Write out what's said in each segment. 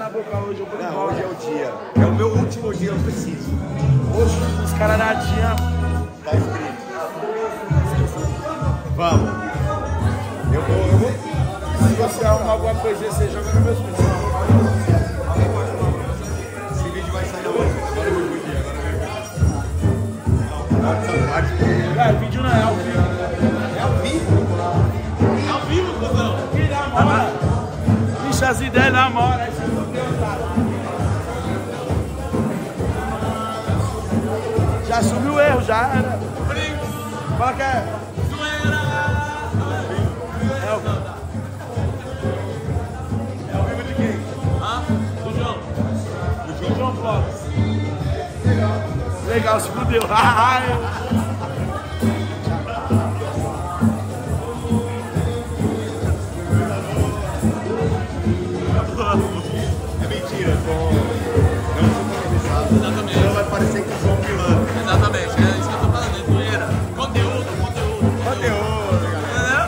na boca hoje, eu vou Não, embora. hoje é o dia. É o meu último dia, eu preciso. Hoje, os caras na dia. Tá escrito. Vamos. Eu vou. Se você arrumar alguma coisinha, você joga no meu vídeos. Esse vídeo vai sair hoje. Agora é o último dia. Cara, vídeo não é ao vivo. É ao vivo? É ao vivo, cuzão. Que namora. Bicho, as ideias namoram. Aí você não tem otário. Já assumiu o erro, já era. Fala que é. É o vivo. É ao vivo de quem? Do João. Do João Fox. Legal, se fudeu. É mentira, não sou compromissado. Exatamente. Não vai parecer que eu sou um pilantra. Exatamente, é isso que eu tô falando, é zoeira. Conteúdo. Conteúdo, galera.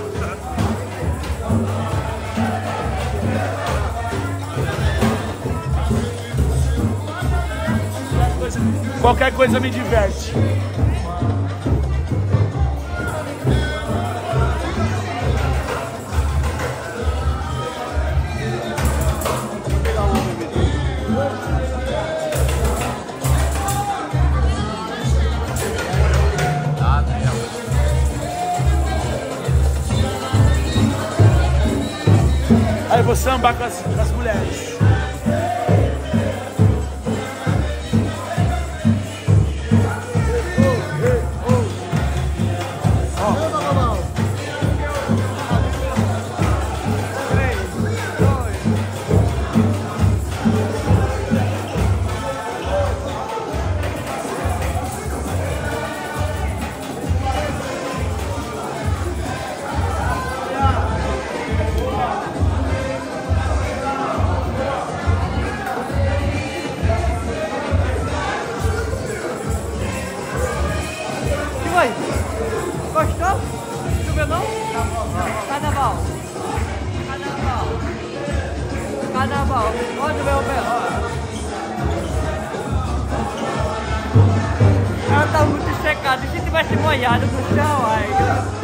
Qualquer coisa me diverte. Aí eu vou sambar com as mulheres. Gostou? Choveu não? Carnaval. Onde meu pé? Ela tá muito secada. E se tivesse molhado no chão, aí...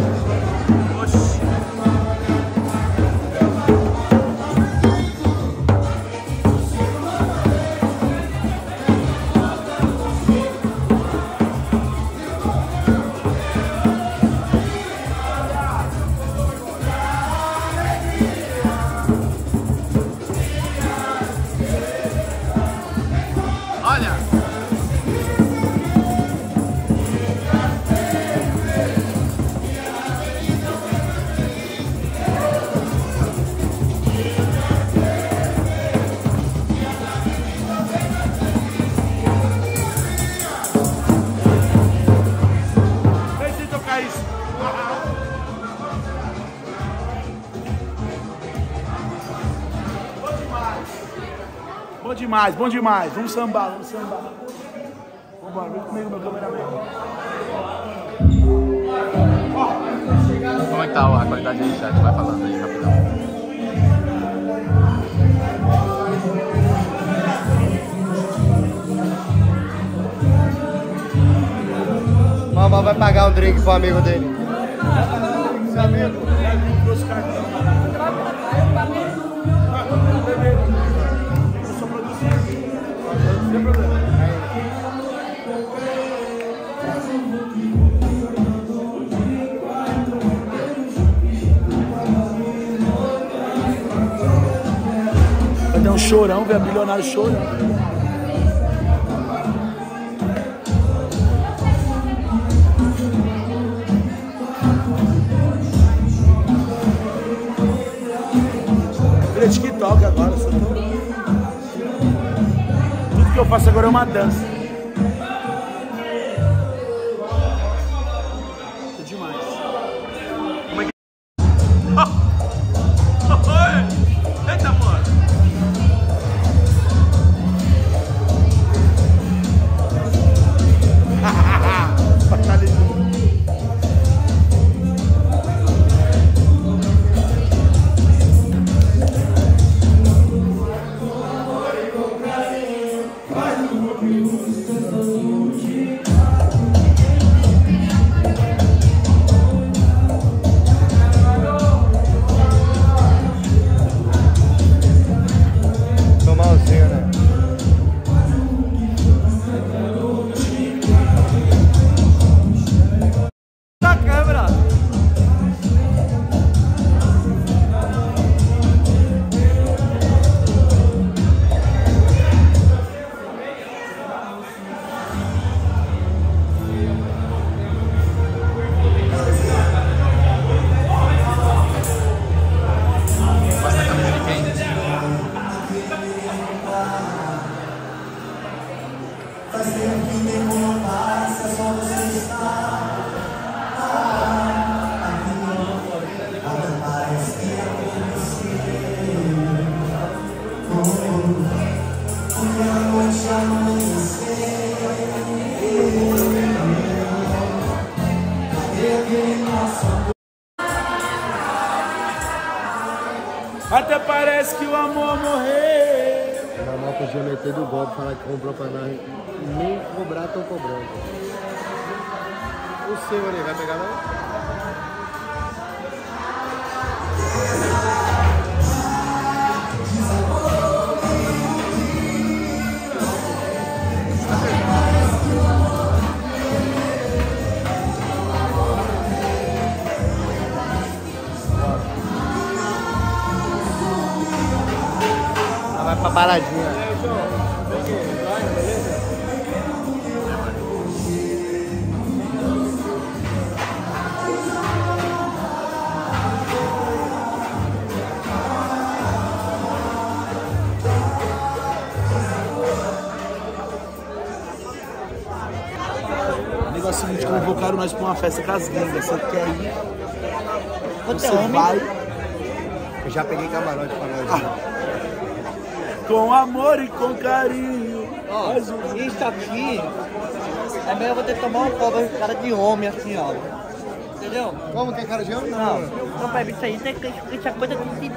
Olha! Deixa eu tocar isso. Bom demais, bom demais. Vamos sambar, Vambora, vem comigo, meu cameraman. Como é que tá a qualidade aí, chat? Vai falando aí, rapidão. Mamãe vai pagar um drink pro amigo dele. Seu amigo, trouxe cartão. Eu sou produzido. Sem problema. Vai ter um chorão, velho, bilionário chorão. Ele é TikTok agora, só tô... Tudo que eu faço agora é uma dança. É demais. Como é que... Eita, mano! Tô malzinho, né? Na câmera. Gosta da camisa de quem? Até parece que o amor morreu. Normal podia meter do golpe, falar que comprou pra nós. Nem cobrar, tão cobrando. O seu ali, vai pegar não? Vai pra paradinha. O negócio é o seguinte, convocaram nós pra uma festa com as gringas. Você quer ir? Você homem? vai Eu já peguei camarote pra nós. com amor e com carinho. Ó, Faz um- isso aqui é melhor você tomar um copo de cara de homem assim, ó. Entendeu? Como que é cara de homem? Não, não pega isso aí, isso é coisa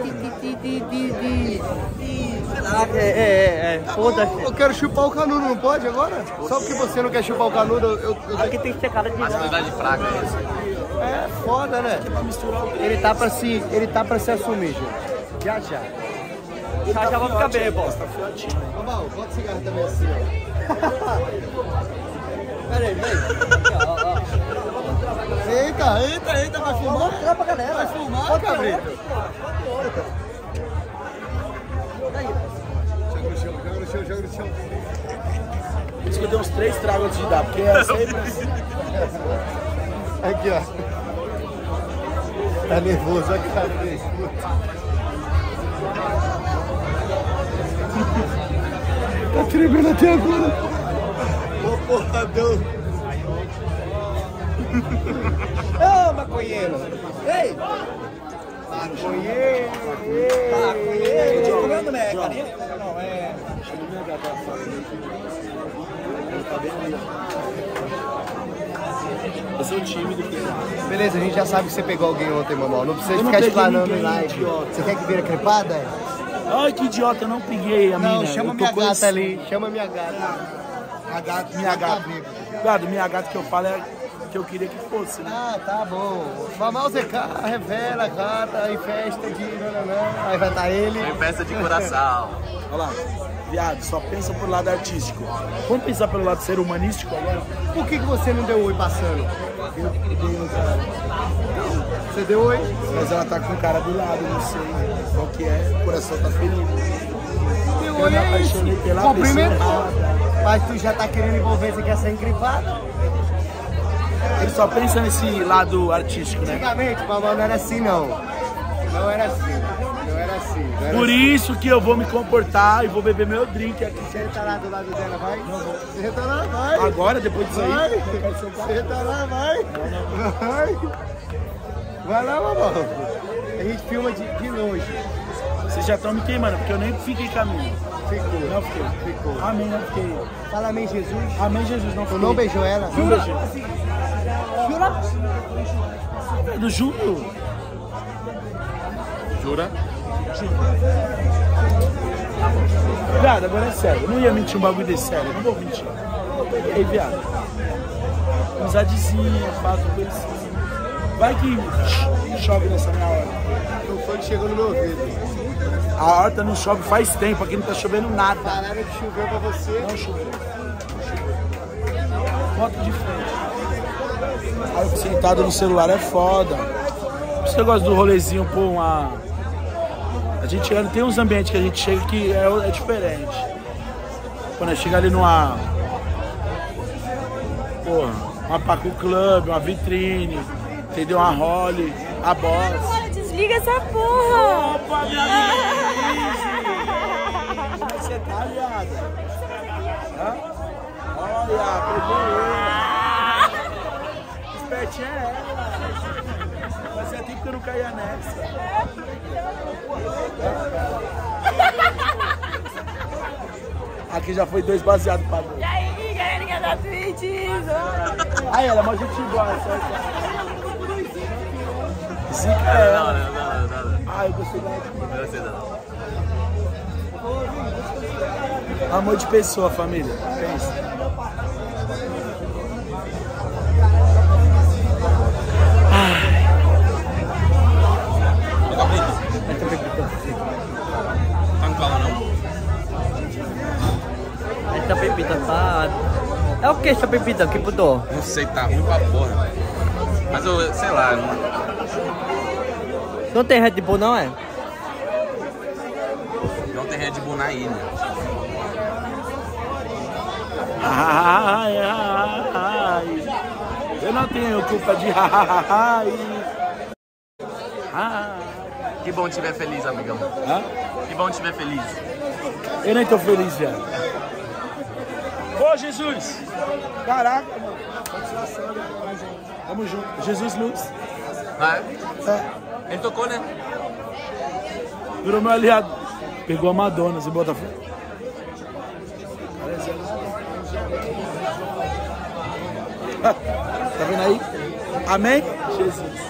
de sei lá, foda-se. Eu quero chupar o canudo, não pode agora? Só porque você não quer chupar o canudo, eu... Aqui tem que ser cara de Masculinidade fraca é isso. É foda, né? Ele tá pra se assumir, gente. Já. já vai ficar bem, pô. Ô, Mal, bota cigarro também assim, ó. Peraí. Eita, vai filmar? Vamos mostrar pra galera. Vai filmar, cabrito? Joga no chão. Por isso que eu dei uns 3 tragos antes de dar, porque é sempre... Aqui, ó. Tá nervoso, a cara dele. Tá tremendo até agora. Ô, porradão. Ô, maconheiro. Ei! Maconheiro. Tô comendo, né, carinha? Não, é... Eu sou tímido, filho. Beleza, a gente já sabe que você pegou alguém ontem, mamão. Não precisa Eu não ficar peguei explanando em ninguém, live. idiota. Você quer que vira crepada? Ai, que idiota, eu não peguei a mina. Não, chama Eu tô minha gata conhecendo. ali. Chama minha gata. A gata, Minha gata. Gado, minha gata que eu falo é que eu queria que fosse, né? Ah, tá bom. Mamão ZK revela a gata em festa de... Aí vai estar ele. Tem festa de coração. Olha lá, viado, só pensa pro lado artístico. Vamos pensar pelo lado ser humanístico agora? Por que você não deu oi passando? Eu dei um cara. Você deu oi? Mas ela tá com o cara do lado, não sei qual que é. O coração tá ferido. Deu Eu oi me é apaixonei isso. pela Cumprimentou. pessoa errada. Mas tu já tá querendo envolver, você quer ser encripado? Ele só pensa nesse lado artístico, né? Antigamente, mamão, não era assim, não. Não era assim. Não era assim. Não era Por assim. isso que eu vou me comportar e vou beber meu drink aqui. Senta lá do lado dela, vai? Não vou. Senta lá, vai. Agora, depois disso Vai. aí. Senta lá, vai. Vai. Vai lá, mamão. A gente filma de longe. Vocês já estão me queimando, porque eu nem fiquei caminho. Ficou. Não fiquei. Ficou. Amém, não fiquei. Fala amém, Jesus. Amém, Jesus, não Tu fiquei. não beijou ela? Não beijei. Jura? Do Júlio? Jura? Viado, agora é sério. Eu não ia mentir um bagulho desse sério. Eu não vou mentir. Ei, viado. Amizadezinha, faço coisa assim. Vai que chove nessa minha hora. O fone chegou no meu ouvido. A horta não chove faz tempo, aqui não tá chovendo nada. Pararam de chover pra você. Não choveu. Foto de frente. Aí eu sentado no celular é foda. Você gosta do rolezinho, pô, uma... A gente tem uns ambientes que a gente chega que é diferente. Quando chega ali numa... Porra, uma Pacu Club, uma vitrine, entendeu? Uma Holly, a Boss. Cara, desliga essa porra! Opa, minha amiga! Como é que você tá, viada? Hã? Olha, pegou eu. Espertinha é ela. Fazia tempo que eu não caía nessa. Aqui já foi 2 baseados pra dois. E aí, galerinha da Twitch? Aí ela, mas a gente igual, certo? Zica é ela. Não. Ah, eu gostei dela demais. Não sei não. Amor de pessoa, família. Pensa. Tá com fala não? Essa bebida tá... É o que essa bebida que mudou? Não sei, tá ruim pra porra. Mas eu, sei lá, Não tem Red Bull não, é? não tem Red Bull na ilha. Ai, ai, ai. Eu não tenho culpa de ai. Que bom te ver feliz, amigão. Hã? Que bom te ver feliz. Eu nem tô feliz, velho. Ô, Jesus! Caraca, mano. Tamo junto. Jesus Luz. Ah, é? É. Ele tocou, né? Virou meu aliado. Pegou a Madonna, você bota fé. Tá vendo aí? Amém? Jesus.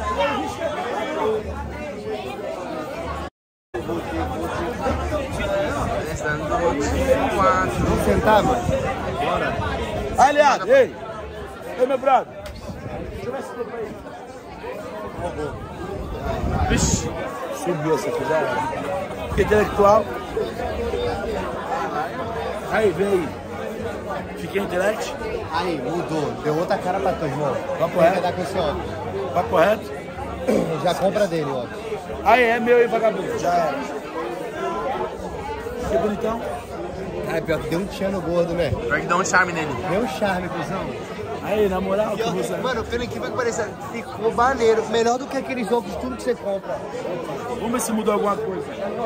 Vamos sentar, mano? Aliado, ei! Ei, meu brother. Deixa eu ver esse tempo aí. Vixe, subiu essa aqui já era. Fica intelectual. Aí, vem aí. Fiquei intelecto. Aí, mudou. Deu outra cara pra tu, irmão. Papo Vai reto. dar com esse óculos. Papo reto. Já compra dele, ó. Aí, é meu aí, vagabundo. Já era. Que bonitão. Ai, pior que deu um tchan no gordo, né? Pior que dá um charme nele. Deu um charme, cuzão. Aí, na moral, que você... Mano, pelo incrível que pareça, ficou maneiro. Melhor do que aqueles óculos, tudo que você compra. Vamos ver se mudou alguma coisa.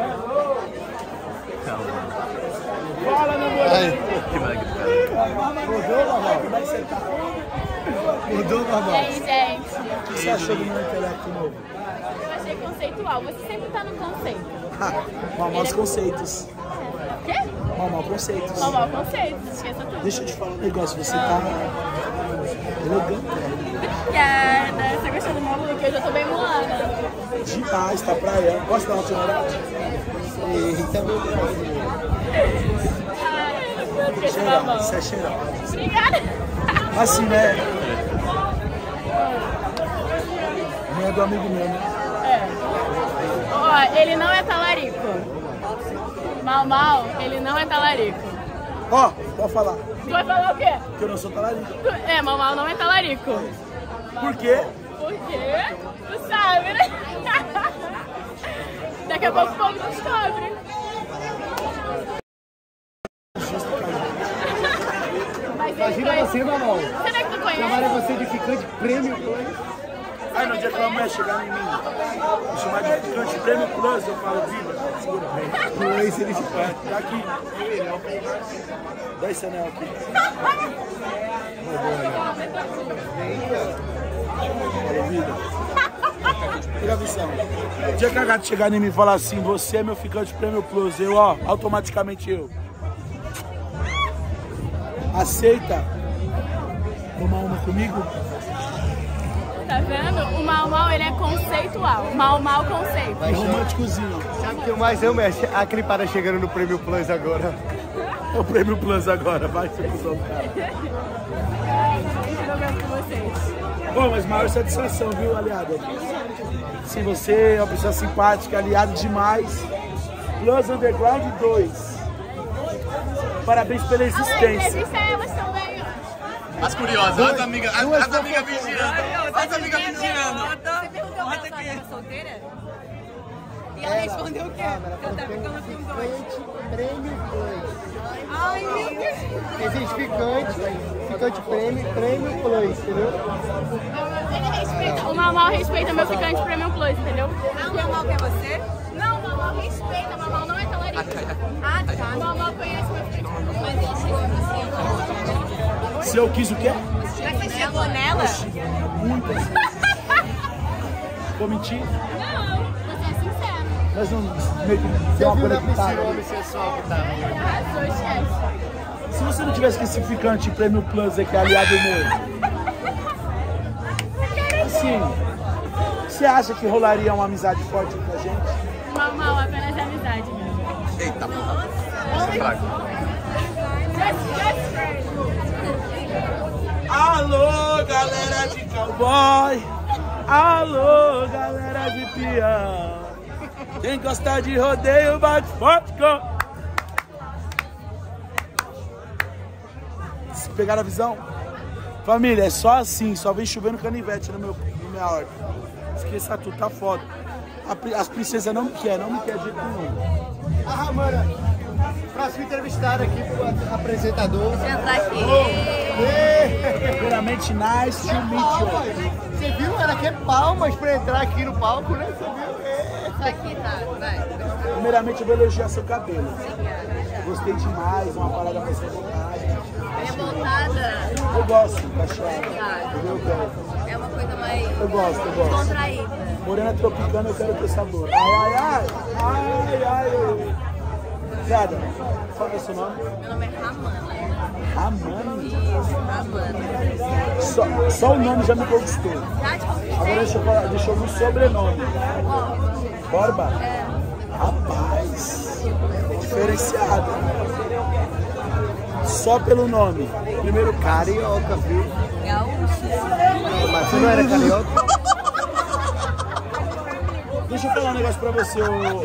Fala, namorado. Aí, Que moleque do cara. mudou, normal? Como é que você tá? Mudou, E normal? aí, gente? O que você achou do meu intelecto novo? Eu achei conceitual. Você sempre tá no conceito. Mal os conceitos. O quê? Mal conceitos. Mal conceito. Esqueça tudo. Deixa eu te falar um negócio, você tá elegante. Obrigada. Você gostou do meu look? Hoje eu tô bem mulana. Demais, tá praia. Gosta da nacionalidade? Eita, meu Deus. Ai, eu não esqueci da Cheira, mão. você é cheirosa. Obrigada. Assim, né? Não é do amigo meu, né? Ó, ele não é talarico. Mal, ele não é talarico. Ó, pode falar. Tu vai falar o quê? Que eu não sou talarico. Mal não é talarico. Por quê? Por quê? Tu sabe, né? Daqui a pouco o povo descobre. Mas ele Imagina conhece- você, mamão. Será que tu Chamaram conhece? você de ficante prêmio. Aí no dia que uma mulher chegar em mim, me chamar de ficante prêmio plus, eu falo, vida, segura bem. Não é isso, ele se faz. Tá aqui. Dá esse anel aqui. Olha, vida. Presta atenção. O dia que a gata chegar em mim e falar assim, você é meu ficante prêmio plus, eu, ó, automaticamente eu. Aceita tomar uma comigo? Tá vendo? O Mau Mau, ele é conceitual. Mau Mau conceito. Mas Românticozinho. sabe o que eu mais amo? É a clipada chegando no Prêmio Plus agora. É o Prêmio Plus agora, vai ser cuzão, cara. Deixa eu ver com vocês. Bom, mas maior satisfação, viu, aliado? Se você é uma pessoa simpática, aliado demais. Plus Underground 2. Parabéns pela Olha lá, existência. entrevista elas também. As curiosas, olha as amigas vigiando. Olha as amigas vigiando. Você perguntou pra ela se ela era solteira? E ela respondeu o quê? Que eu tava ficando com dois. Prêmio Plus. Ai, meu Deus. Existe ficante prêmio Plus, entendeu? Ele respeita, o Mau Mau respeita meu ficante Premium Plus, entendeu? Ah, o Mau Mau quer você? Não, o Mau Mau respeita, o Mau Mau não é talarico. Ah, tá. O Mau Mau conhece meu ficante Premium Plus. Mas ele chegou assim, Se eu quis o quê? você chegou nela? Muitas. Vou mentir? Não, você é sincero. Mas não meio que Você deu uma viu na conectada. piscina o homem sensual que tava? Arrasou, chefe. Se você não tivesse com esse ficante Prêmio Plus aqui, aliado meu, assim, você acha que rolaria uma amizade forte com a gente? Mau Mau, apenas amizade mesmo. Eita, porra. Estrago. Just friends. Alô, galera de cowboy. Alô, galera de peão. Quem gosta de rodeio, bate forte com... Pegaram a visão? Família, é só assim, só vem chovendo canivete na minha horta. Esqueça tudo, tá foda. As princesas não me querem de jeito nenhum. Ah, Ramana, próximo entrevistado aqui pro apresentador. Entrar aqui. Primeiramente, nice to meet you. Você viu? Ela quer palmas pra entrar aqui no palco, né? Você viu? Só aqui, tá? Vai. Primeiramente, eu vou elogiar seu cabelo. Gostei demais, uma parada mais revoltada. Revoltada. Eu gosto da chave. Eu gosto. É uma coisa mais Eu gosto. contraída. Morena tropicana, eu quero ter sabor. Ai. Nada, qual é o seu nome? Meu nome é Ramana. Ramani. Isso, Ramana. Só o nome já me conquistou. Já te conquistei? Agora deixa eu ver o sobrenome. Ó, Borba? Rapaz, diferenciado. Só pelo nome. Primeiro Carioca, viu? gaúcho. Mas você não era carioca? Deixa eu falar um negócio pra você,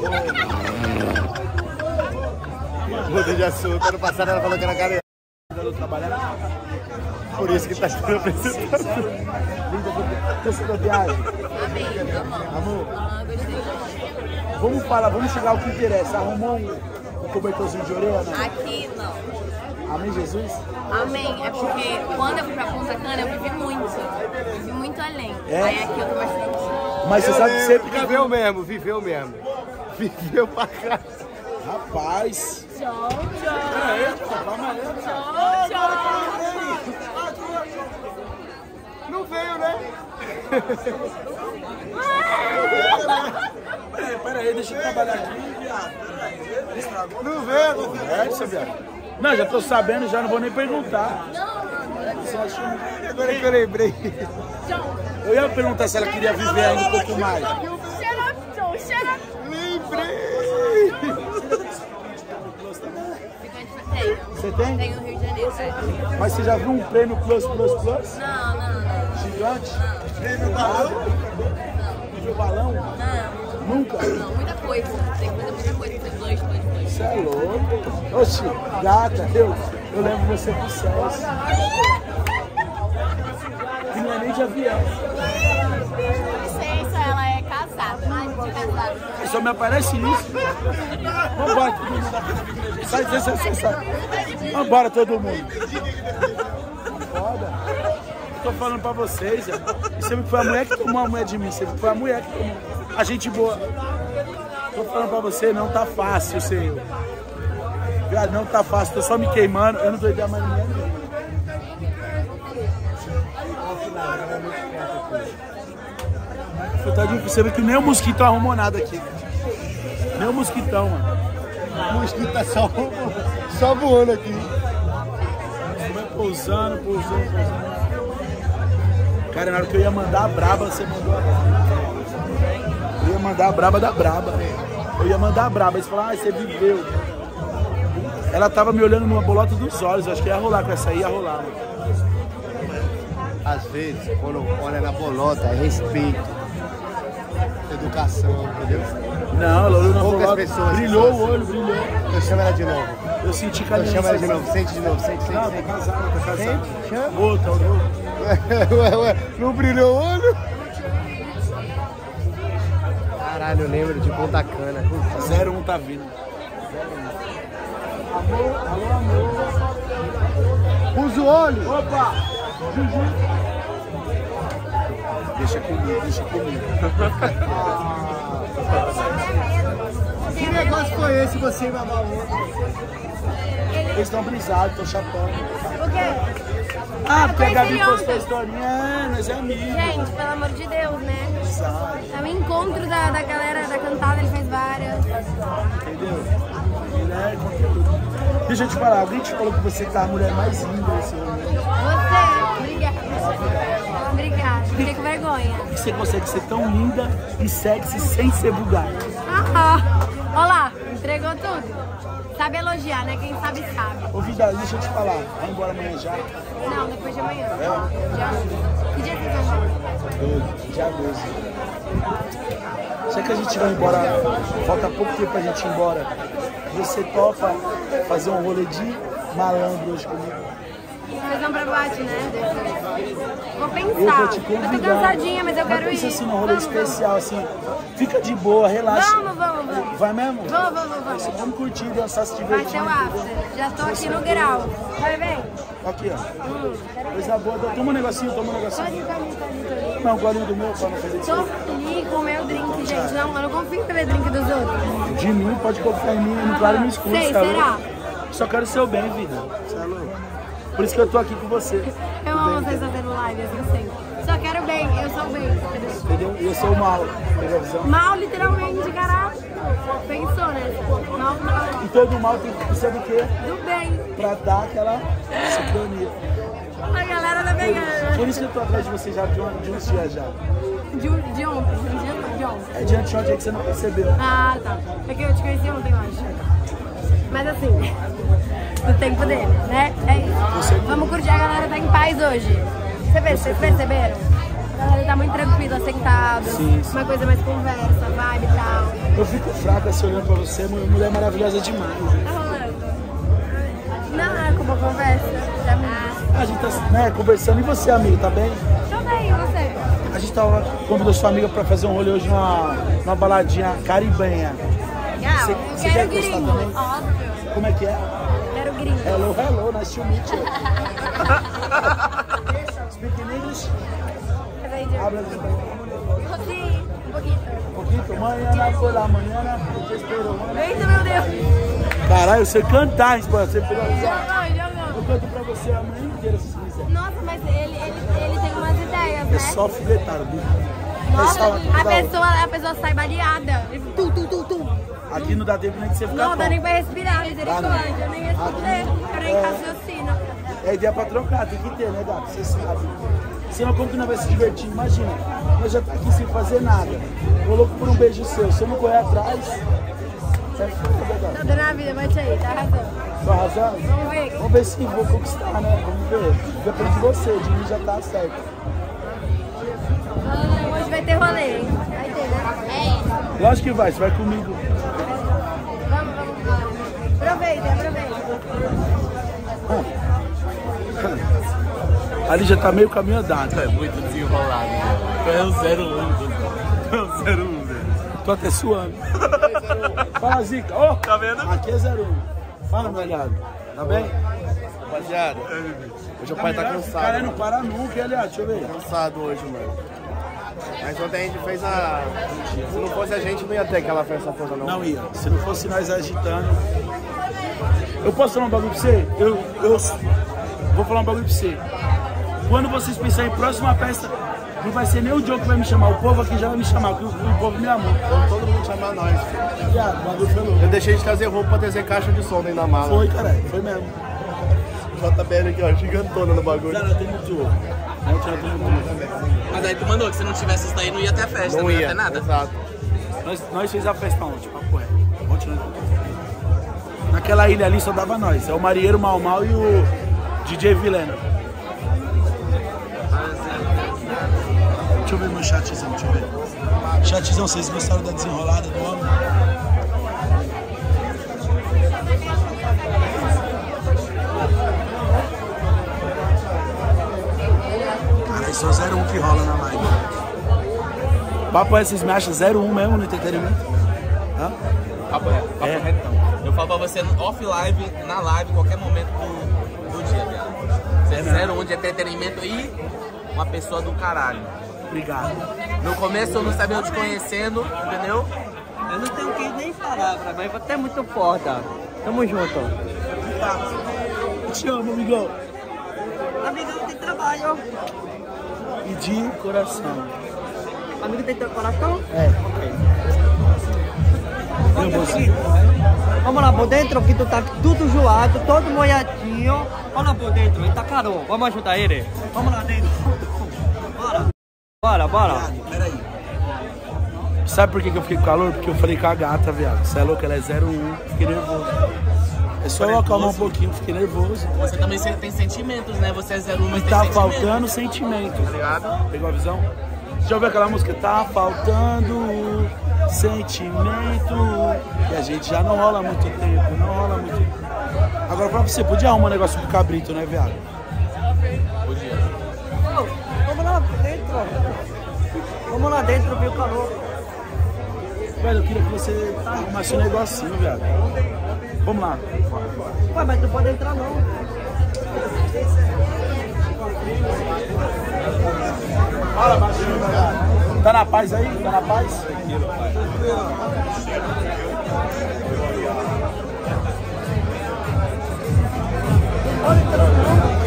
Muda de assunto. Ano passado ela falou que era carioca. trabalhar. Por isso que tá sendo apresentado. Linda, você da viagem. Amém, Amor, gostei. vamos chegar ao que interessa. Arrumou um cobertorzinho de orelha, não? Aqui não. Amém, Jesus? Amém. É porque quando eu fui pra Ponta Cana eu vivi muito além. É? Aí aqui eu tô mais tranquila. Mas você sabe que sempre que... Viveu mesmo. Viveu pra cá. Rapaz. Tchau, Calma aí. Não veio, né? Peraí, deixa eu trabalhar aqui, viado. Estragou. Não veio. É, seu viado. Não, já tô sabendo, já não vou nem perguntar. Você acha que... Agora que eu lembrei. Eu ia perguntar se ela queria viver ainda um pouco mais. Shut up, Joe, shut up. Lembrei. Você tem? Tenho no Rio de Janeiro. Mas você já viu um prêmio Plus? Não. Gigante? Prêmio balão? Não viu balão? Não. Nunca? Não, muita coisa. Tem que fazer muita coisa. Tem dois. Você é louco. Oxi, gata, eu lembro você pro céu. Que não é nem de avião. Licença, ela é casada. Ai, de casado. Só me aparece isso. Vambora, todo mundo. Sai. Vambora, todo mundo. Foda. Eu tô falando pra vocês, já. Você me foi a mulher que tomou a mulher de mim. Você foi a mulher que tomou. A gente boa. Tô falando pra você, não tá fácil ser eu. Viado, não tá fácil. Tô só me queimando. Eu não tô ideia mais ninguém. Tá difícil. Você vê que nem o mosquito arrumou nada aqui. Nem o mosquitão, mano. O mosquito tá só voando aqui. Vai pousando. Cara, na hora que eu ia mandar a braba, você mandou a braba. Eu ia mandar a braba da braba. Eu ia mandar a braba. Eles falaram, você viveu. Ela tava me olhando numa bolota dos olhos. Eu acho que ia rolar com essa aí, ia rolar. Às vezes, quando olha na bolota, é respeito, educação, entendeu? Não, ela olhou na Poucas bolota, pessoas brilhou assim. o olho, brilhou. Eu chamo ela de novo. Eu senti Eu carinho. chamo ela de novo, sente de novo, sente. Não, tá casado, tá casado. Sente, chama. Outra. Ué, não brilhou o olho? Caralho, eu lembro de Ponta Cana. 01 tá vindo. Alô, amor. Usa o olho. Opa! Juju. Deixa comigo. Que negócio foi esse, você mamar o outro? Eles estão brisados, estão chapando. O quê? Ah, porque a Gabi conheci postou a ontem. historinha, nós é amigos. Gente, pelo amor de Deus, né? Sabe, É um encontro da galera da cantada, ele fez várias. entendeu? Mulher, conteúdo. Deixa eu te falar, alguém te falou que você tá a mulher mais linda desse mundo. Você, obrigada. Obrigada, fiquei com vergonha. Que você consegue ser tão linda e sexy sem ser vulgar. Olha lá, entregou tudo. Sabe elogiar, né? Quem sabe, sabe. Ô, Vida, deixa eu te falar, vai embora amanhã já? Não, depois de amanhã. Dia 11. Que dia vocês vão? Dia 12. Será que a gente vai embora? Falta pouco tempo pra gente ir embora. Você topa fazer um rolê de malandro hoje comigo? Vocês vão pra boate, né? Vou Eu pensar. vou te Eu tô convidar. cansadinha, mas eu quero ir. Pensa assim num rolê especial, assim. Fica de boa, relaxa. Vamos. Vai mesmo? Vamos. Vamos curtir, dançar, se Vai divertir. ser o after. Já tô aqui no grau. Vai bem? Aqui, ó. Coisa boa. Toma um negocinho. Tô ali. Não, um golinho do meu, pra não fazer isso. Tô ali com o meu drink, gente. Não, eu não confio em beber drink dos outros. De mim, pode confiar em mim, no claro e no escuro, Sei, tá será? louco? Só quero o seu bem, vida. Você é louco? Por isso que eu tô aqui com você. Eu amo vocês fazendo live, assim, sempre. Só quero bem, eu sou o bem, entendeu? Entendeu? E eu sou o mal. Pegou a visão? Mal, literalmente, caralho. Pensou, né? Mal. E todo mal tem que ser do quê? Do bem. Pra dar aquela sincronia. A galera tá pegando. Por isso que eu tô atrás de você já de uns dias já. De ontem. É de anteontem que você não percebeu. Ah, tá. É que eu te conheci ontem, eu acho. Mas assim, no tempo dele, né? É isso. Vamos curtir, a galera tá em paz hoje. Vocês perceberam? A galera tá muito tranquila, sentada. Sim. Uma coisa mais conversa, vibe e tal. Eu fico fraca se olhando pra você, mulher maravilhosa demais. Tá rolando? Não, é como conversa de amigos. A gente tá, né, conversando. E você, amigo, tá bem? Tô bem, e você? A gente convidou sua amiga pra fazer um rolê hoje numa baladinha caribenha. Legal. Você Eu quero quer gostar gringo, também? óbvio. Como é que é? Quero gringo. Hello, nice to meet you. Speak in English? Habla de Sim, um pouquinho. poquito. Mañana por la mañana, eu te espero. Eita, meu Deus. Caralho, você cantar, espanhol, você pegou a visão. Jogou. Eu canto pra você a manhã inteira, se quiser. Nossa, mas ele tem umas ideias, É né? só filetar, bicho. Nossa, Pessoal, a pessoa sai baleada. Tu. aqui não dá tempo nem de você ficar Não dá bom. nem pra respirar, misericórdia. Eu nem responder, eu nem raciocino. É ideia pra trocar, tem que ter, né, gato? Você sabe. Senão como que não vai se divertir? Imagina, nós já tá aqui sem fazer nada. Tô louco por um beijo seu. Se eu não correr atrás, sai fora, né, Tá gato? dando a vida, bate aí, tá arrasando. Tô arrasando? Vamos ver. Vamos ver se vou conquistar, né? Vamos ver. Depende de você, de mim já tá certo. Hoje vai ter rolê, hein? Vai ter, né? É isso. Lógico que vai, você vai comigo. Vamos. Aproveita. Ali já tá meio caminho andado. É muito desenrolado, velho. É o 01, é o 01, velho. Tô até suando. Fala, Zica. Ó, Tá vendo? aqui é 01. Fala, meu aliado. Tá bem? Rapaziada, hoje o pai tá Cara, cansado. não para nunca, hein, aliado? Deixa eu ver. Cansado hoje, mano. Mas ontem a gente fez a... Se não fosse a gente, não ia ter aquela festa toda, não. Não ia. Se não fosse nós agitando. Eu posso falar um bagulho pra você? Eu vou falar um bagulho pra você. Quando vocês pensarem em próxima festa, não vai ser nem o Diogo que vai me chamar. O povo aqui já vai me chamar, porque o povo me amou. Então todo mundo chamar nós. Viado, o bagulho foi louco. Eu deixei de trazer roupa pra trazer caixa de som dentro da mala. Foi, caralho. Foi mesmo. JBL aqui, ó, gigantona no bagulho. Cara, tem muito. Ontem nós tomamos. Mas aí tu mandou que se não tivesse isso daí não ia ter festa, não ia ter nada. Exato. Nós fizemos a festa ontem, papo reto. Ontem nós... Naquela ilha ali só dava nós. É o Marinheiro Mal Mal e o DJ Vilena. Deixa eu ver meu chatzão, deixa eu ver. Chatzão, vocês gostaram da desenrolada do homem? Cara, isso é 01 que rola na live. Papo é, vocês me acham 01 mesmo no entretenimento? Hã? Papo retão. Eu falo pra você off-live, na live, qualquer momento do dia, viado. Você é 01 de entretenimento e uma pessoa do caralho. Obrigado. No começo eu não sabia eu te conhecendo, entendeu? Eu não tenho que nem palavra, mas você é muito foda. Tamo junto. Te amo, amigão. Amigão tem trabalho. E de coração. Amigo tem teu coração? É. Ok. Vamos lá por dentro, que tu tá tudo zoado, todo molhadinho. Vamos lá por dentro, ele tá caro. Vamos ajudar ele. Vamos lá dentro. Bora. Peraí. Sabe por que eu fiquei com calor? Porque eu falei com a gata, viado. Você é louco, ela é 01. Fiquei nervoso. É só eu acalmar um pouquinho, fiquei nervoso. Você também tem sentimentos, né? Você é 01, mas tem Tá sentimentos. faltando sentimento. Tá ligado? Pegou a visão? Você já ouviu aquela música? Tá faltando sentimento. E a gente já não rola muito tempo, não rola muito tempo. Agora pra você, podia arrumar um negócio pro cabrito, né, viado? Podia. Vamos lá dentro. Vamos lá dentro, viu o calor. Velho, eu queria que você arrumasse um negocinho, viado. Vamos lá. Ué, mas tu pode entrar não. Fala, baixinho, velho. Tá na paz aí? Tá na paz? Pode entrar não.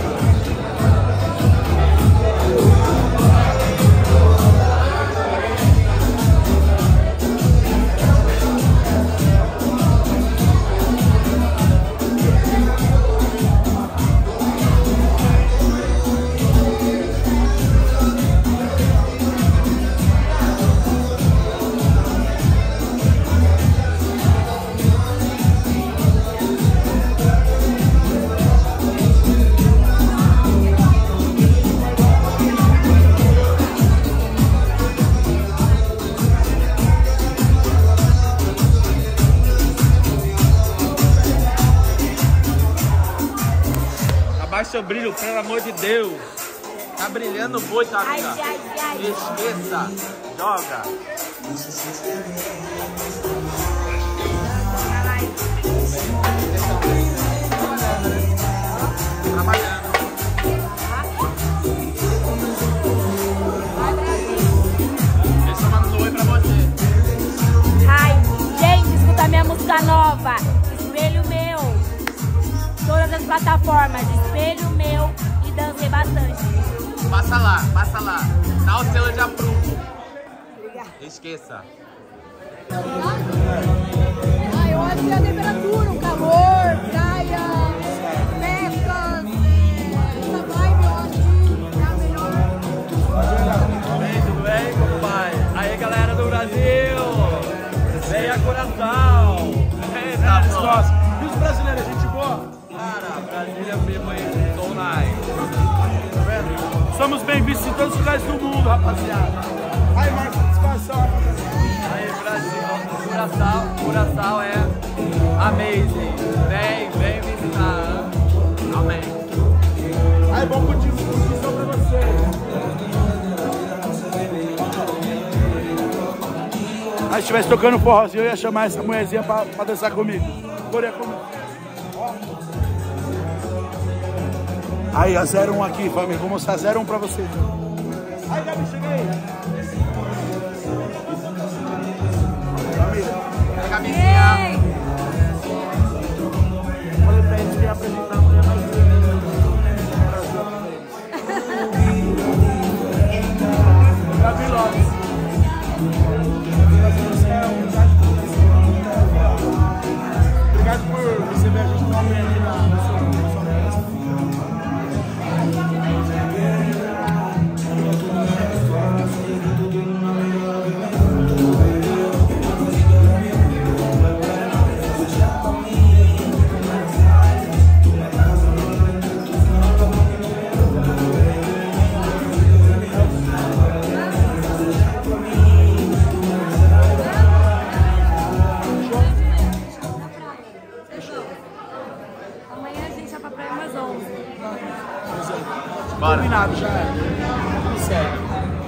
Abaixa o brilho, pelo amor de Deus. Tá brilhando muito, amiga. Esqueça. Joga. Trabalhando. Deixa eu mandar um oi pra você. Ai, gente, escuta minha música nova, Espelho Meu. Todas as plataformas, Espelho Meu, e dancei bastante. Passa lá. Dá o selo de aprovo. Esqueça. Eu acho que a temperatura, o calor, praia, festas, essa vibe eu acho que é a melhor. Tudo bem, compadre? Aí, galera do Brasil. Venha coração. Eita, Nossa, e os brasileiros, gente boa? Cara, Brasília mesmo aí, so nice. Tá vendo? Somos bem vistos em todos os lugares do mundo, rapaziada. Aí, Marcos, satisfação, rapaziada. Aí, Brasil, Curaçao é amazing. Vem visitar. Amém. Aí, bom curtição pra você. Aí, se estivesse tocando forrozinho, eu ia chamar essa mulherzinha pra dançar comigo. Coreia comigo. Aí, a 01 aqui, família. Vou mostrar 01 pra você. Aí, Gabi, cheguei. Gabizinha. Falei pra eles que ia apresentar a mulher mais Gabi Lopes. Obrigado por receber a gente aqui na sua Bora. Combinado, já é. Sério.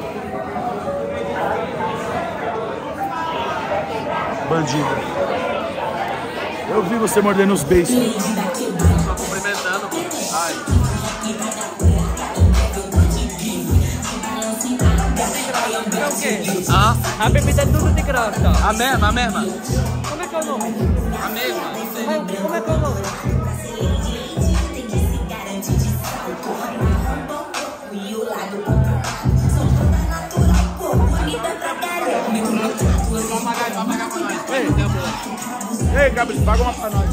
Bandida. Eu vi você mordendo os beijos. Só cumprimentando. Ai. É o quê? Ah, A bebida é tudo de graça. a mesma, a mesma. Como é que é o nome? A mesma, não sei. Como é que é o nome? Ei, Gabriel, paga uma pra nós.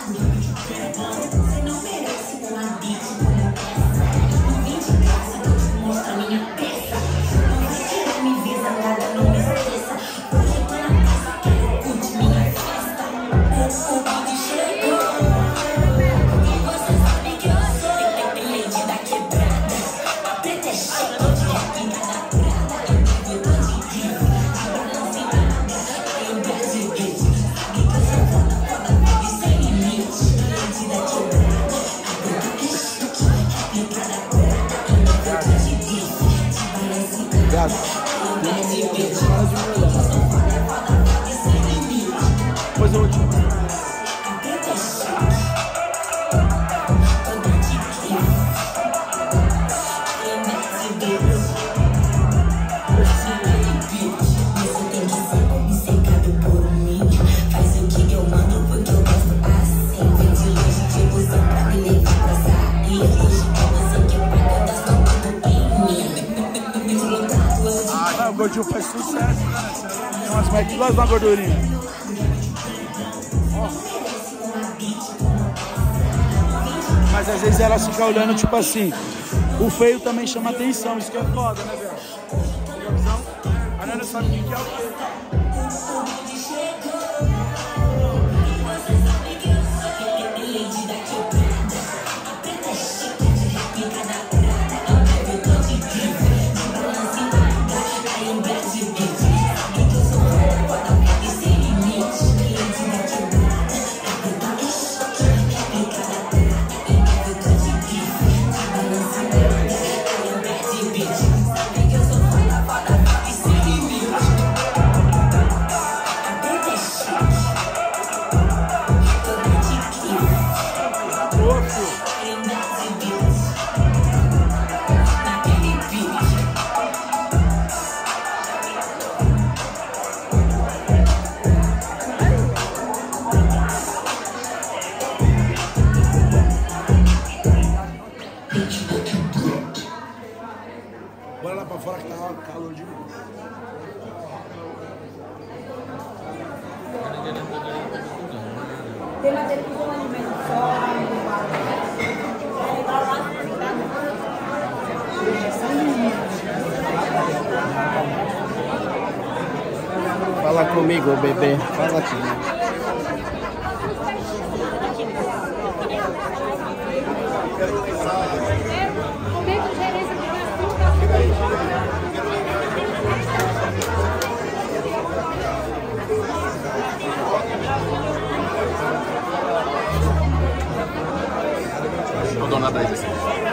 Depois eu vou te... Ah, o gordinho faz sucesso, né? Tem umas mulheres que gostam de uma gordurinha. Ó. Mas às vezes ela fica olhando, tipo assim, o feio também chama atenção, isso que é foda, né, velho? Tem a visão? A Nana sabe o que é o quê? Bora lá pra fora que tá calor de novo. Tem matéria que usou um alimento só. Fala comigo, bebê. Fala comigo. Vou donar pra eles assim.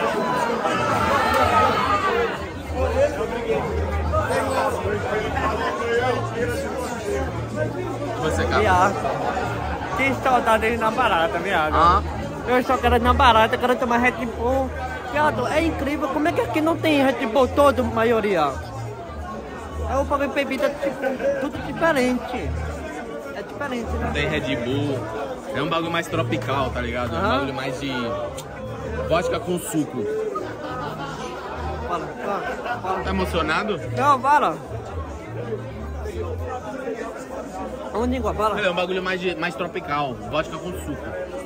Você, cara. Viado. Que saudade de ir na barata, viado. Ah, Eu só quero ir na barata, quero tomar Red Bull. Viado, é incrível, como é que aqui não tem Red Bull todo, maioria? Eu paguei bebida, tipo, tudo diferente. É diferente, né? tem Red Bull. É um bagulho mais tropical, tá ligado? É um Aham. bagulho mais de vodka com suco. Fala, fala. Tá emocionado? Não, fala. Vamos língua, fala. É um bagulho mais tropical. Vodka com suco.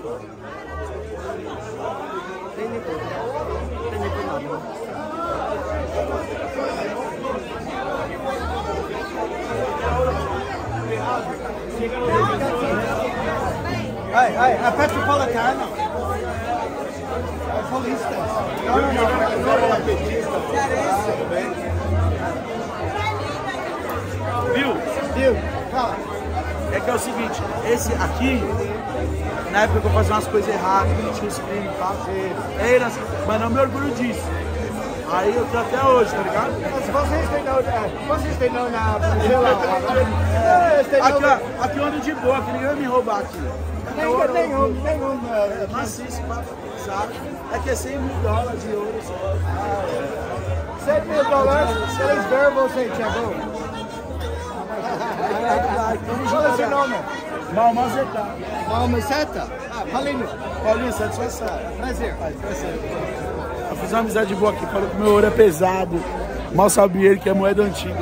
Tem língua. Tem língua nada. Hey, a Petropolitano. Paulista. Viu? Fala. É que é o seguinte, esse aqui, na época que eu fazia umas coisas erradas, que não tinha os primos e tal, mas não me orgulho disso. Aí eu tô até hoje, tá ligado? Vocês têm não na... Aqui eu ando de boa, que ninguém vai me roubar aqui. Nenhum. É maciço, sabe? É que é 100 mil dólares de ouro só. 100 mil dólares, vocês veem você, Thiago. Qual é o seu nome? Malma Zeta. Malma Zeta? Paulinho. Paulinho, satisfação. Prazer. Eu fiz uma amizade boa aqui, falou que meu ouro é pesado. Mal sabia ele que é moeda antiga.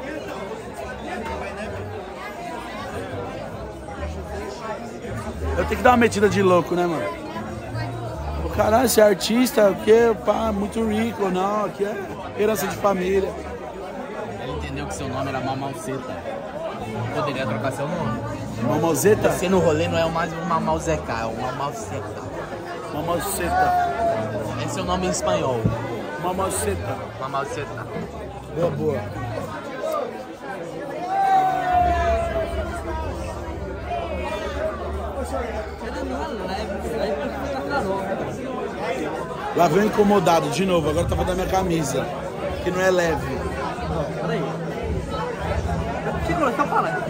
Eu tenho que dar uma metida de louco, né, mano? O caralho, ser artista, porque, pá, muito rico, não, aqui é herança de família. Ele entendeu que seu nome era Mamalzeta. Poderia trocar seu nome. Mamalzeta? Você no rolê não é mais um Mamalzeca, é um Mamalzeta. Mamalzeta. É seu nome em espanhol. Mamalzeta. Mamalzeta. Boa. Lá vem incomodado de novo, agora tá falando da minha camisa, que não é leve. Peraí. Segura, só fala.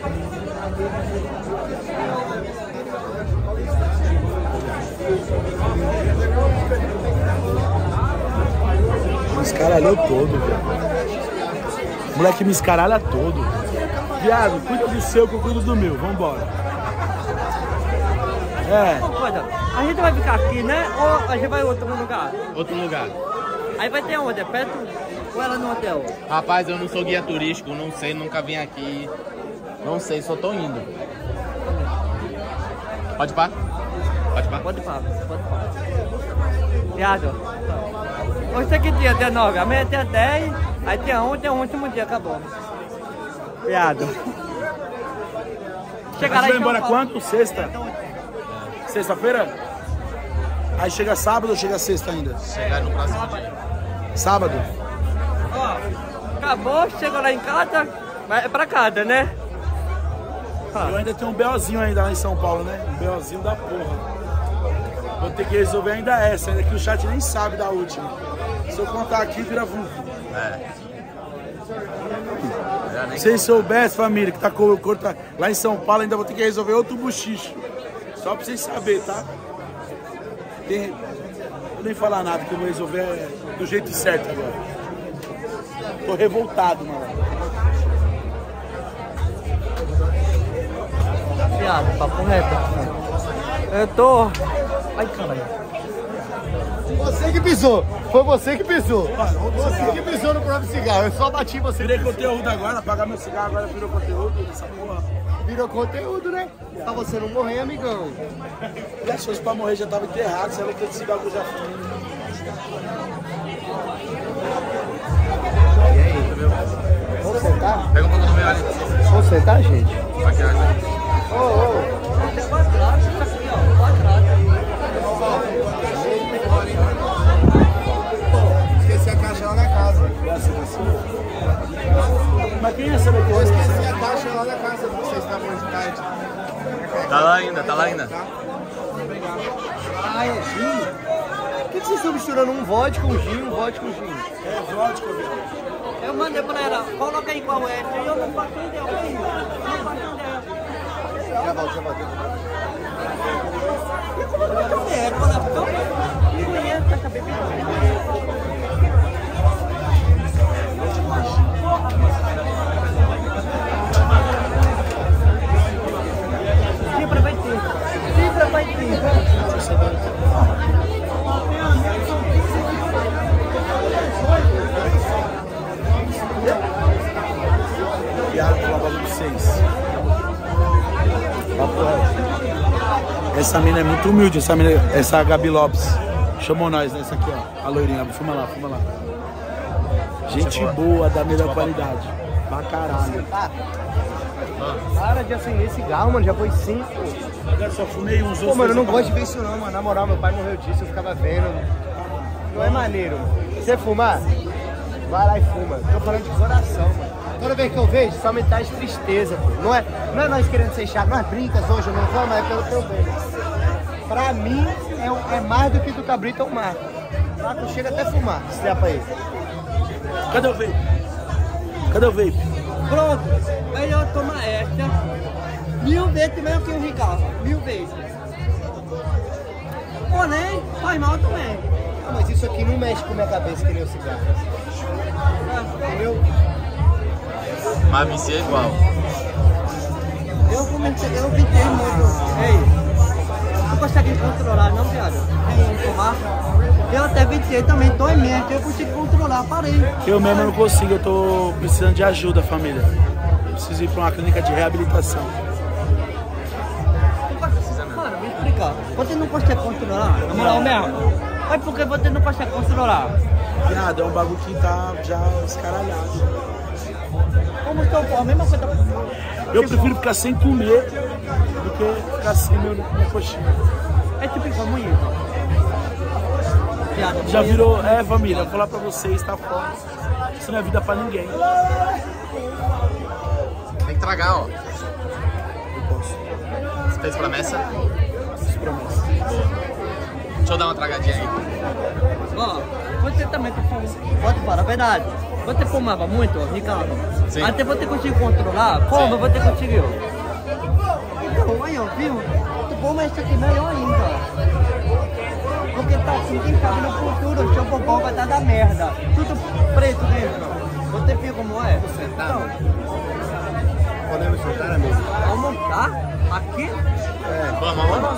Me escaralhou todo, velho. O moleque me escaralha todo. Viado, cuida do seu que eu cuido do meu, vambora. A gente vai ficar aqui, né? Ou a gente vai em outro lugar? Outro lugar. Aí vai ter onde? É perto? Ou ela no hotel? Rapaz, eu não sou guia turístico, não sei, nunca vim aqui. Não sei, só tô indo. Pode ir pá? Pode ir pá? Pode falar. Viado. Hoje é que dia? Dia 9. Amanhã é dia 10. Aí dia 11 é o último dia, acabou. Viado. Chega lá e vai embora quando? Sexta? Sexta-feira? Aí chega sábado ou chega sexta ainda? Chegar no próximo dia. Sábado? Ó, acabou, chegou lá em casa, vai pra casa, né? Eu ainda tenho um BOzinho ainda lá em São Paulo, né? Um BOzinho da porra. Vou ter que resolver ainda essa, ainda que o chat nem sabe da última. Se eu contar aqui, vira vulgo. Se vocês soubessem, família, que tá corta lá em São Paulo, ainda vou ter que resolver outro buchicho. Só pra vocês saberem, tá? Vou nem falar nada, que eu vou resolver do jeito certo agora. Tô revoltado, mano. Viado, papo reto. Eu tô... Ai, caralho. Você que pisou. Foi você que pisou. Você que pisou no próprio cigarro. Eu só bati você. Virei conteúdo agora, apagar meu cigarro, agora virou conteúdo dessa porra. Virou conteúdo, né? Pra você não morrer, amigão. E as coisas pra morrer já tava enterrado, você não tem esse cigarro que eu já fui. E aí, viu? Vamos sentar? Pega um pouco do meu ali. Vamos sentar, gente? Vai tirar isso. Tem quadrado, isso aqui, ó. Quadrado. Esqueci a caixa lá na casa. Mas quem é essa daqui? Eu esqueci a caixa lá na casa que vocês estavam de tarde. Tá lá ainda, tá lá ainda. Ah, é gin? Por que vocês estão misturando um vodka com gin, um vodka com gin? É vodka, velho. Eu mandei pra ela, coloca aí qual é, e eu não faço ideia. Eu não faço ideia. Já volto. E como é que eu quero? Quando eu conheço essa bebida. Sempre vai ter. Viado com a bola de 6. Essa mina é muito humilde, essa Gabi Lopes. Chamou nós, né? Essa aqui, ó. A loirinha. Fuma lá. Gente boa, da melhor qualidade. Pra caralho. Para de acender cigarro, mano. Já foi 5. Agora só fumei uns outros. Pô, mano, eu não gosto de ver isso não, mano. Na moral, meu pai morreu disso, eu ficava vendo. Não é maneiro, mano. Você fumar? Vai lá e fuma. Tô falando de coração, mano. Toda vez que eu vejo, só me traz tristeza, pô. Não é nós querendo ser chato, nós brincas hoje, eu não vou, mas é pelo que eu vejo. Pra mim, é mais do que do cabrito ou marco. Marco chega até fumar, se der pra ele. Cadê o vape? Cadê o vape? Pronto, melhor tomar esta. 1000 vezes melhor que o Ricardo. 1000 vezes. Porém, faz mal também. Ah, mas isso aqui não mexe com minha cabeça que nem o cigarro. Entendeu? Mas vicia igual. Eu vitei muito. Ei, tu consegue controlar não, viado? Sem tomar? Eu até vitei também, tô em mente, eu consigo controlar, parei. Eu mesmo não consigo, eu tô precisando de ajuda, família. Eu preciso ir pra uma clínica de reabilitação. Mano, me explica. Você não consegue controlar? Na moral mesmo? Mas por que você não consegue controlar? Viado, é um bagulho que tá já escaralhado. Como estou com a mesma coisa? Eu prefiro ficar sem comer do que ficar sem minha coxinha. É tipo igual munheca. Já virou, família, eu vou falar pra vocês, tá foda. Isso não é vida pra ninguém. Tem que tragar, ó. Eu posso. Você fez promessa? Fiz promessa. Boa. Deixa eu dar uma tragadinha aí. Ó, você também tá fumando. Pode falar a verdade. Você fumava muito, Ricardo? Sim. Até você conseguiu controlar? Como você conseguiu? Então, aí ó, viu? Tu fuma isso aqui melhor ainda. Porque tá assim, quem sabe no futuro o seu popó vai dar da merda. Tudo preto dentro. Você viu como é? Então, Podemos sentar, amigo? vamos tá? Aqui? Vamos, vamos?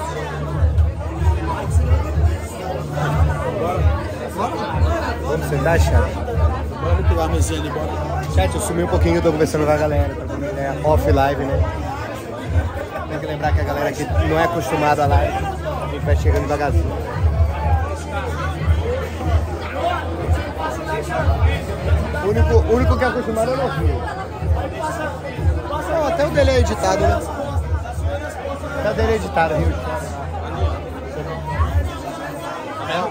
Vamos sentar, chat? Bora pegar a mesinha ali, bora. Chat, eu sumi um pouquinho, eu tô conversando com a galera, trocando ideia, off live, né? Tem que lembrar que a galera aqui não é acostumada a live, a gente vai chegando devagarzinho. O único que é acostumado é o meu filho. Não, até o dele é editado, né? Até o dele é editado, viu? Tá vendo?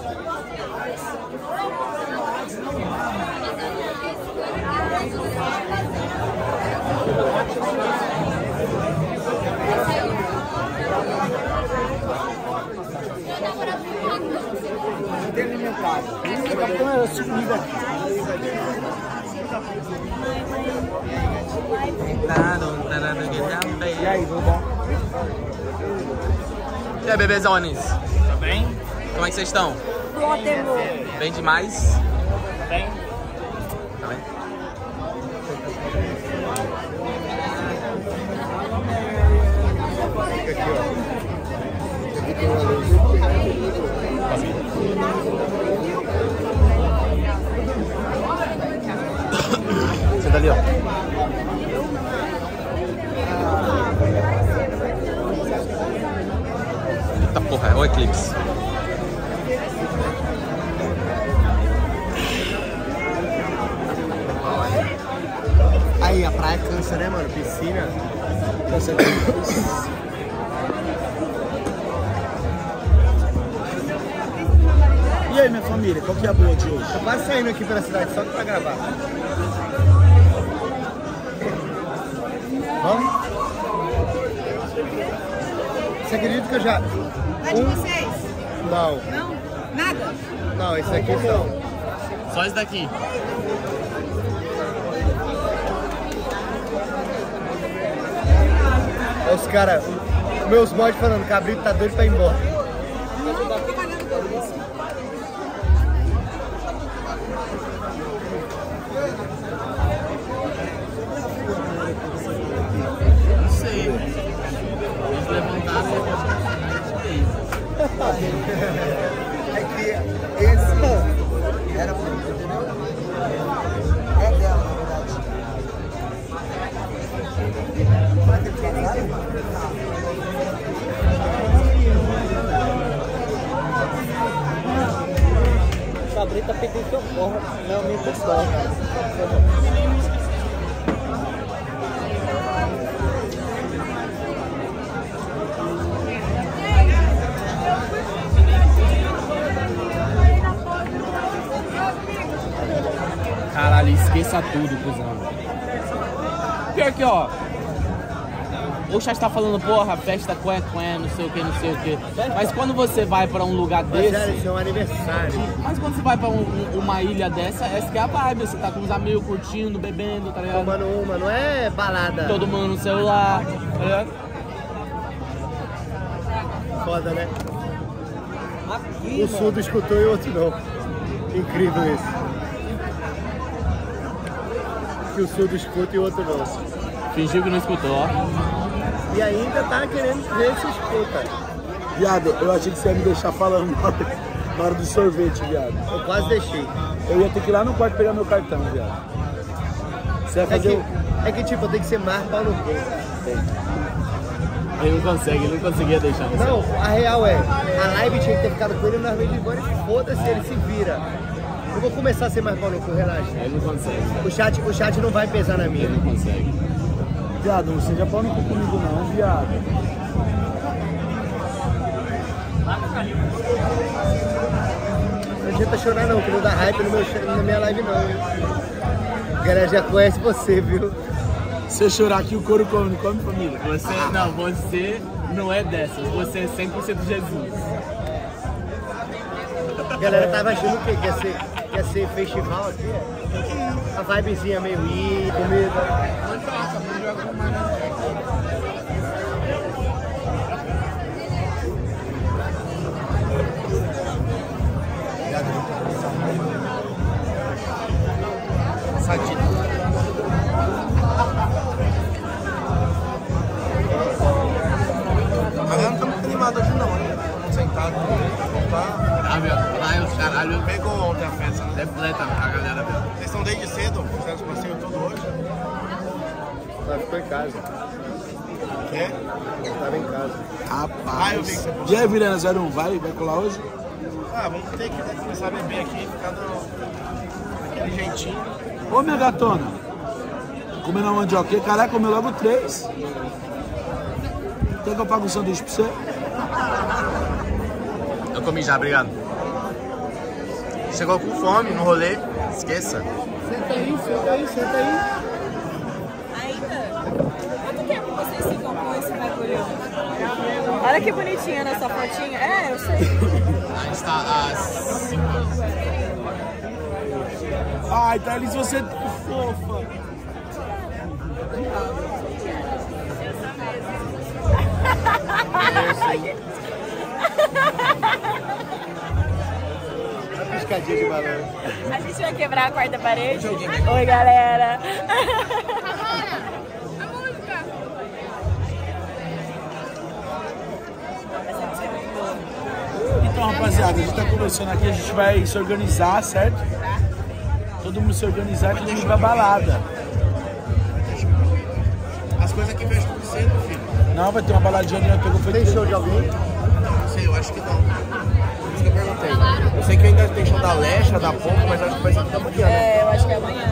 E aí, tudo bom? E aí, bebezones? Tá bem? Como é que vocês estão? Ótimo. Bem demais? Bem? Tá bem? Fica aqui, ó. Aqui tem uma luz. Senta ali, ó. Eita porra, é o eclipse. Aí, a praia cansa, né, mano? Piscina. Cansa. E aí, minha família, qual que é a boa de hoje? Tô quase saindo aqui pela cidade só pra gravar. Vamos? Você acredita que eu já... Vai de vocês? Não, Não? Nada? não, esse aqui são... Só esse daqui. Os caras, meus mods falando, Cabrito tá doido pra ir embora. Não, tô pagando por isso. Não sei. Eles levantaram e eu É que esse era pra mim, entendeu? É dela, na verdade. Cabrita pedindo socorro, não me pessoal. Caralho, esqueça tudo, cuzão. E aqui, ó. o chat tá falando, porra, festa cué, não sei o que, não sei o que. Mas quando você vai pra um lugar desse... Isso é um aniversário. Mas quando você vai pra uma ilha dessa, essa que é a vibe. Você tá com os amigos curtindo, bebendo, tá ligado? Tomando uma, não é balada. Todo mundo no celular, tá ligado? Foda, né? O surdo escutou e o outro não. Incrível isso. Que o surdo escuta e o outro não. Fingiu que não escutou, ó. E ainda tá querendo ver se escuta. Viado, eu achei que você ia me deixar falando na hora do sorvete, viado. Eu quase deixei. Eu ia ter que ir lá no quarto pegar meu cartão, viado. Você ia fazer É que tipo, tem que ser mais pau no cu. Ele não consegue, ele não conseguia deixar você. Não, a real é, a live tinha que ter ficado com ele, nós vamos embora e foda-se, ele se vira. Eu vou começar a ser mais pau no cu, relaxa. Ele não consegue. O chat não vai pesar na minha. Ele não consegue. Viado, não seja pau no cu comigo não, viado. Não adianta chorar não, que não dá hype na minha live não, hein? A galera já conhece você, viu? Se eu chorar aqui, o couro come, não come, família? Você não é dessas, você é 100% Jesus. A galera tava achando o quê? Quer ser festival aqui? A vibezinha meio comida. Sadito. A galera não tá muito animada hoje não, né? Sentado, Ai, os caralho. Pegou ontem a festa, né? Depleta a galera, velho. Vocês estão desde cedo? Fizeram os passeios tudo hoje? Ela ficou em casa. Quer? Tava em casa. Ah, eu vi que você Rapaz. postou. E aí, Virana 01, vai colar hoje? Ah, vamos ter que começar a beber aqui e ficar daquele jeitinho. Ô, minha gatona. Comendo uma mandioca, caraca, comeu logo 3. Quer que eu pague um sanduíche pra você? Eu comi já, obrigado. Chegou com fome no rolê, esqueça. Senta aí. Ainda? Quanto tempo vocês ficam com esse bagulho? Olha que bonitinha nessa fotinha. É, eu sei. A gente tá às 5 horas. Ai, Thalys, você é fofa. Piscadinha de balão. A gente vai quebrar a quarta parede. Oi, galera. Então, rapaziada, a gente tá conversando aqui, a gente vai se organizar, certo? Todo mundo se organizar e todo mundo pra balada. As coisas aqui fecham tudo cedo, filho. Não, vai ter uma baladinha ali, pegou foi Tem show de alguém? Não sei, eu acho que não. Por isso que eu perguntei. Eu sei que ainda tem show da Lecha, da Pompa, mas acho que vai ser tudo amanhã, né? É, eu acho que é amanhã.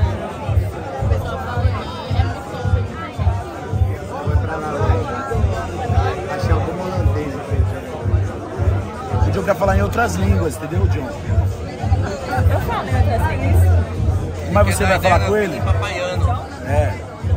Foi pra lá hoje. Achei algum holandês aqui. O John quer falar em outras línguas, entendeu, John? Eu falo em outras línguas. Mas você vai falar com ele? Papaiano. É.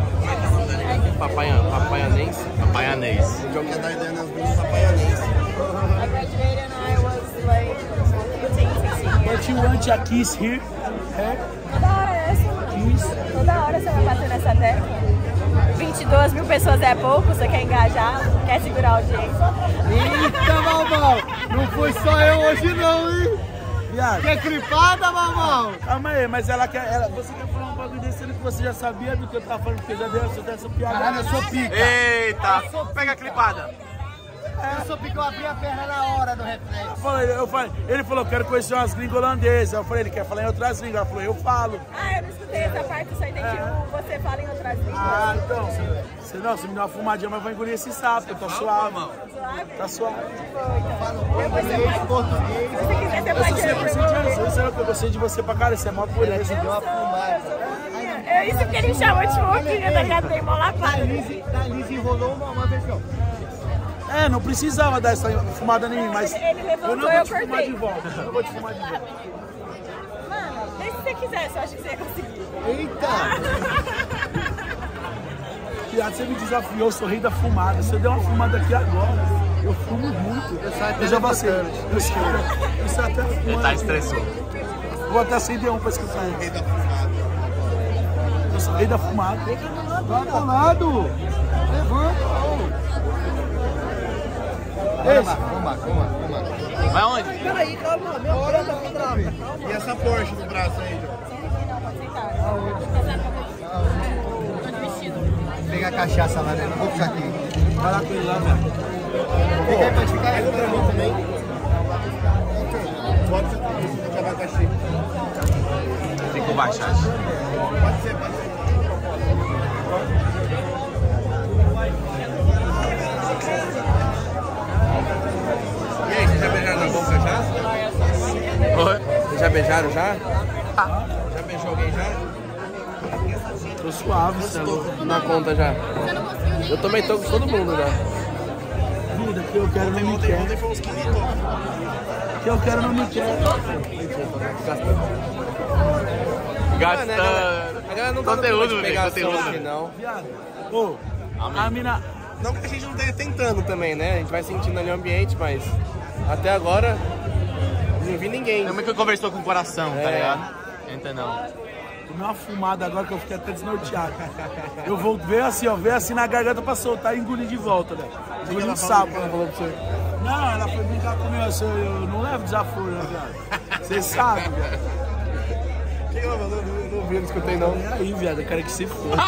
Papaianense? Papaianês. O John quer dar ideia nas minhas papaianenses. I graduated and I was like 15, 16 years. But you want a kiss here? É? Toda hora essa. Toda hora você vai bater nessa tecla. 22 mil pessoas é pouco, você quer engajar, quer segurar a audiência. Eita, Malmal! Não foi só eu hoje não, hein? Viado. Quer clipada, Malmal? Calma aí, mas ela quer. Você quer falar um bagulho desse sendo que você já sabia do que eu tava falando, porque já deu essa piada. Caralho, eu sou pica. Eita! Pega a clipada. Eu sou pica, eu abri a perna na hora do reflexo. Eu falei, ele falou, quero conhecer umas línguas holandesas. Eu falei, ele quer falar em outras línguas. Ela falou, eu falo. Ah, eu não escutei essa parte, só entendi você fala em outras línguas. Ah, então, você me deu uma fumadinha, mas vou engolir esse sapo, eu tô suave. Tá suave. Inglês, português. Se você quiser, você Eu pode sou 100% de você, sabe que eu gostei de você pra cara, você é mó pureza. Deu uma fumada. É isso que ele chama de fofinha, tá ligado? Tem mó lapada. Thalys enrolou uma vez, ó. É, não precisava dar essa fumada em mim, mas Ele levantou, eu não vou eu te fumar cortei. de volta. Eu não vou te fumar de volta. Mano, nem se você quisesse, eu acho que você ia conseguir. Eita! viado, você me desafiou, eu sou rei da fumada. Você deu uma fumada aqui agora. Eu fumo muito. Eu já passei. Eu sei até fumando. Ele tá estressado. Vou até acender um pra escutar. Rei da fumada. Eu sou rei da fumada. Vai pro lado. Levanta. Vamos lá. Vai onde? Peraí, calma, meu hora tá grave. E essa Porsche no braço aí, João? Pega a cachaça lá, né? Não vou ficar aqui. Vai lá com ele lá, velho. Fica aí, pode ficar aí. Pega pra mim também. Pode ser de abacaxi. Tem que baixar. Pode ser. E aí, vocês já beijaram na boca já? Oi? Vocês já beijaram já? Já beijou alguém já? Tô suave, você é louco. Na conta já. Eu também tô com todo mundo já. Vida, que eu quero não me quer. Ontem foi uns 15 Que eu quero não me quer. Gastando. A galera não tá Conteúdo, no velho, pegação conteúdo. aqui, não. Viado. Ô, a mina... Não que a gente não esteja tentando também, né? A gente vai sentindo ali o ambiente, mas até agora não vi ninguém. Também que conversou com o coração, tá ligado? Entra não. Tomei uma fumada agora que eu fiquei até desnorteado. Eu vou ver assim, ó, ver assim na garganta pra soltar e engolir de volta, velho. Engolir um sapo, né? Falou pra você. Não, ela foi brincar comigo, assim, eu não levo desaforo, né, viado? Você sabe, viado. O que ela falou? Não vi, não escutei não. E aí, viado, eu quero que se foda.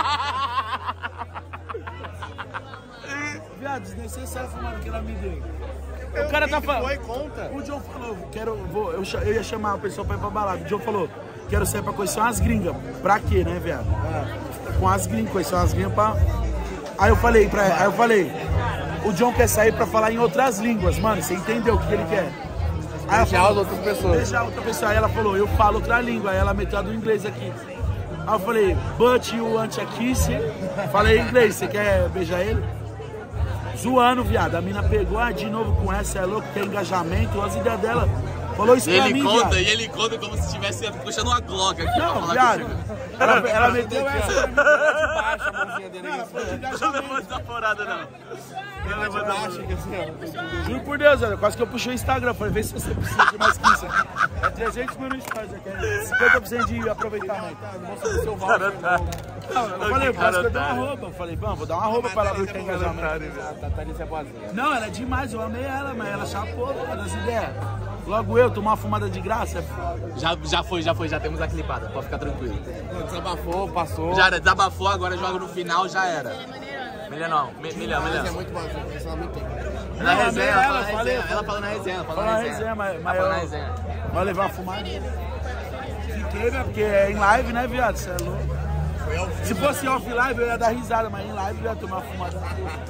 Viado, desnecessário a fumada que ela me deu. O cara tá falando. Foi conta. O John falou, eu ia chamar o pessoal pra ir pra balada. O John falou, quero sair pra conhecer umas gringas. Pra quê, né, viado? Com as gringas, conhecer umas gringas pra... Aí eu falei, o John quer sair pra falar em outras línguas, mano, você entendeu o que ele quer? Aí Beijar as outras pessoas. Beijar outra pessoa. Aí ela falou, eu falo outra língua. Aí ela meteu a do inglês aqui. Aí eu falei, but you want a kiss? Falei em inglês, você quer beijar ele? Zoando, viado. A mina pegou de novo com essa, é louco, tem engajamento, as ideias dela. Falou isso pra mim, viado. E ele conta como se estivesse puxando uma Glock aqui. Não, viado. Ela meteu essa. Baixa a mãozinha dele. Não, foi de Não engajamento. levou desaforada, não. Não levou desaforada. Juro por Deus, velho. Quase que eu puxei o Instagram. Falei, vê se você precisa de mais que isso. É 300 mil no stories aqui. 50% de aproveitamento. Não vou saber seu valor. Eu falei, quase que eu dei uma roupa. Eu falei, vamos, vou dar uma roupa pra ela ver que tem engajamento. A Thalissa é boazinha. Não, ela é demais. Eu amei ela, mas ela chapou das ideias. Logo eu, tomar uma fumada de graça. Já temos a clipada, pode ficar tranquilo. Desabafou, passou. Já era, desabafou, agora joga no final, já era. Milhão não, milhão. É muito bom, ela muito tempo. Na resenha, ela falei, fala na resenha, Fala na resenha, mas fala na resenha. vai levar uma fumada. Fiquei, né? Porque é em live, né, viado? Você é louco. Se fosse off live, eu ia dar risada, mas em live eu ia tomar uma fumada.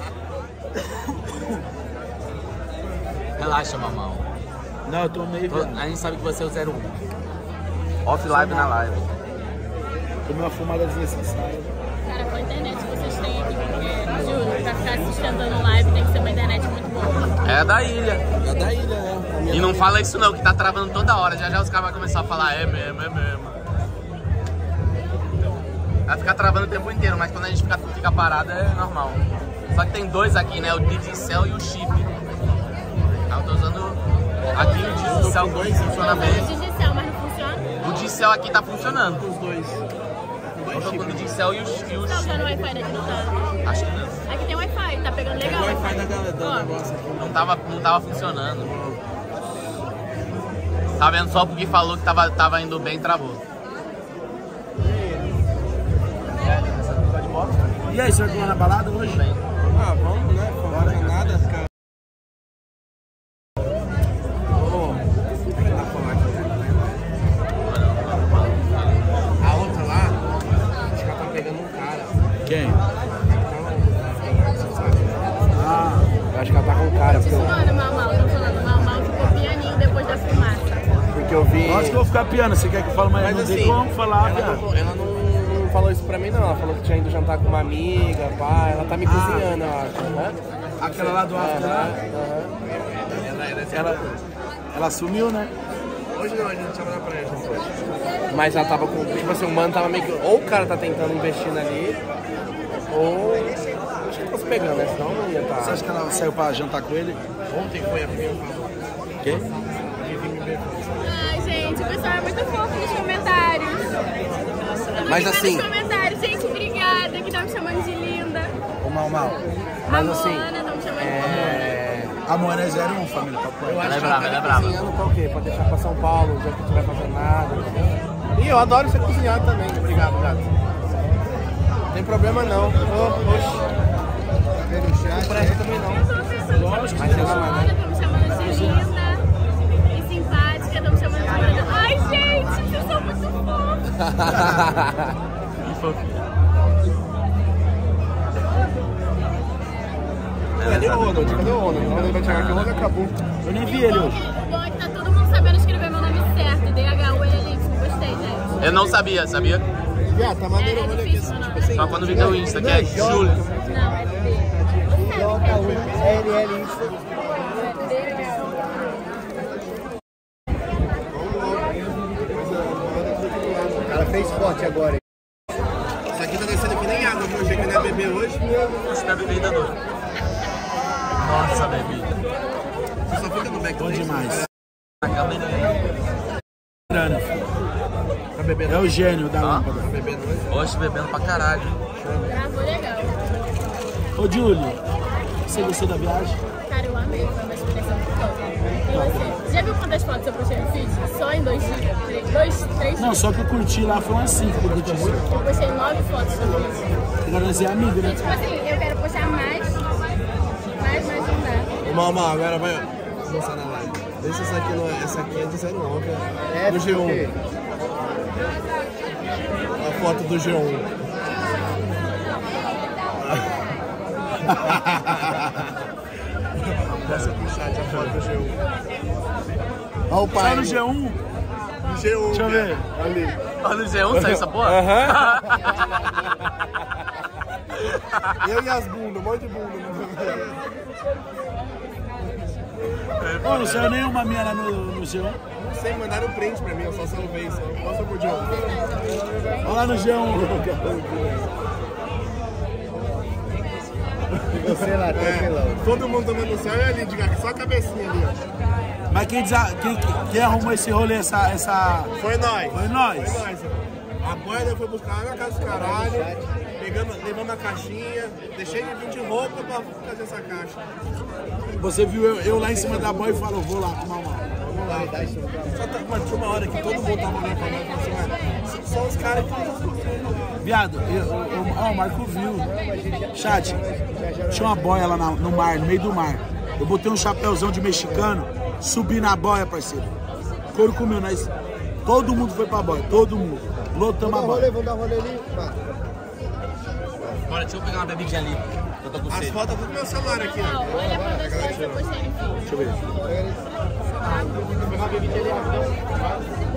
Relaxa, mamão. Não, eu tomei, viado. A gente sabe que você é o 01. Off live na live. Tomei uma fumada desnecessária. Cara, com a internet que vocês têm aqui, porque, juro, pra ficar sustentando live tem que ser uma internet muito boa. É da ilha. É da ilha, né? E não fala isso não, que tá travando toda hora. Já os caras vão começar a falar, é mesmo. Vai ficar travando o tempo inteiro, mas quando a gente fica parado é normal. Só que tem dois aqui, né? O Digicel e o Chip. Eu tô usando aqui o Digicel, funciona bem. O Digicel, mas não funciona? O Digicel aqui tá funcionando. Os dois. Eu tô com o Digicel e o Tá Chip. usando o Wi-Fi daqui, não tá? Acho que não. Aqui tem Wi-Fi, tá pegando legal. O Wi-Fi da galera do Ó, negócio aqui. Não tava funcionando. Tá vendo só porque falou que tava indo bem e travou. E aí, você vai comer na balada hoje? Ah, vamos, né? Fora nada, cara. A outra lá, acho que ela tá pegando um cara. Quem? Eu acho que ela tá com um cara. Mano, Mal, tô falando, Mal ficou pianinho depois da fumaça. Porque eu vi. Lógico que eu vou ficar piano. Você quer que eu fale mais? Mas Não assim, tem como falar, ela viado. não falou isso pra mim, não. Ela falou que tinha ido jantar com uma amiga, pá. Ela tá me cozinhando, eu acho, né? Aquela lá do after lá? Ela sumiu, né? Hoje não, a gente tava na praia junto hoje. Mas ela tava com. Tipo assim, o mano tava meio que. Ou o cara tá tentando investir ali, ou pegando, né? Senão não ia Você acha que ela saiu pra jantar com ele? Ontem foi a primeira vez. Quem? Ai, gente, o pessoal é muito fofo nos comentários. Mas assim- Nos comentários, gente, obrigada, que tá me chamando de linda. O Mal. Mas a assim, Moana tá me chamando de linda. A Moana é 01, família. Papo eu reto. acho que brava, ela ela é tá brava. cozinhando pra o quê? Pra deixar pra São Paulo, já que não vai fazer nada. E eu adoro ser cozinhado também. Obrigado, gato. Não tem problema não. Oxe. Vendo o chat, Não presta também não. Lógico, mas a Moana tá me chamando de linda e simpática, tá me chamando de linda. Ai, gente, vocês são muito fofos. Cadê o Ronald? Cadê o Ronald? O Ronald vai chegar aqui, o Ronald acabou. Eu nem vi ele hoje. O bom é que tá todo mundo sabendo escrever meu nome certo. DHULLY, gostei, gente. Eu não sabia, sabia? Já, tá maneiro o É Ronald aqui. difícil, Tipo não. assim. Só quando vi teu Insta, que é Júlio. Não, é D. J-U-L-L. O cara fez forte agora, hein? Isso aqui tá descendo que nem água, viu? Eu achei que ele ia beber hoje. Você tá bebendo ainda não? Nossa, bebida. Você só fica no back. Bom demais. A câmera Tá bebendo? É o gênio da lâmpada. Tá bebendo hoje? hoje bebendo pra caralho. Gravou legal. Ô, Júlio, você gostou da viagem? Cara, eu amei, foi uma experiência muito top. E você? Já viu quantas fotos eu postei no feed? Só em 2 dias? 3 Não, dias? só que eu curti lá, foi umas 5 que eu curti. Eu postei 9 fotos no feed. Agora nós é amigo, né? E tipo assim, eu quero postar mais não dá. Ô, Malma, agora vai mostrar na live. Deixa essa aqui, essa aqui é de 01, que é do G1. A foto do G1. Passa pro chat a foto do G1. Olha o pai. Tá no G1? No G1. Deixa eu ver. Ali. Olha no G1, saiu essa porra? Eu e as bundas, um monte de bunda. Pô, não saiu nenhuma minha lá no G1. Não sei, mandaram um print pra mim, eu só salvei isso. Mostra pro John. Olha lá no G1. Você lá, tranquilão. Todo mundo tomando céu e ali, diga, só a cabecinha ali, ó. Mas quem arrumou esse rolê, essa... Foi nós. Foi nós. Foi nós. A boia foi buscar lá na casa do caralho, levamos a caixinha, deixei de vir de roupa pra fazer essa caixa. Você viu eu lá em cima da boia e falou, vou lá tomar uma. Vamos lá. Só tá, mano, tinha uma hora que todo mundo tava olhando pra nós e falou assim, mano, só os caras que estão sofrendo. Viado, o Marco viu. Chat, tinha uma boia lá no mar, no meio do mar. Eu botei um chapéuzão de mexicano, subi na boia, parceiro. Couro comeu, nós. Todo mundo foi pra boia, todo mundo. Lotamos a boia. Vamos dar rolê ali? Vai. Bora, deixa eu pegar uma bebidinha ali. Eu tô com As sede. fotos do meu celular aqui, ó. Olha quantas fotos eu postei no feed. Deixa eu ver. Pega ali.